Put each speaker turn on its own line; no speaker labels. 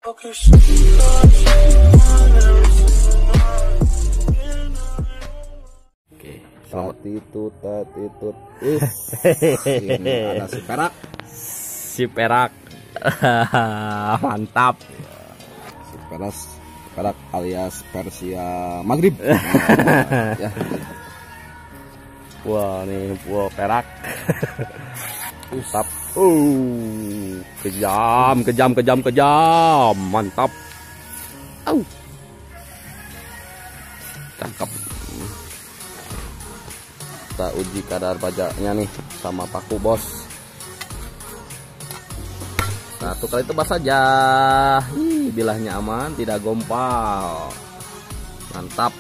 Oke, selamat titut. Ini ada si perak.
Si perak. Mantap.
Si perak alias Persia Maghrib. Ya.
Wah, nih buah perak. Mantap. Kejam. Mantap. Cakep. Kita uji kadar pajaknya nih sama paku, bos. Satu kali tebas saja. Bilahnya aman, tidak gompal. Mantap.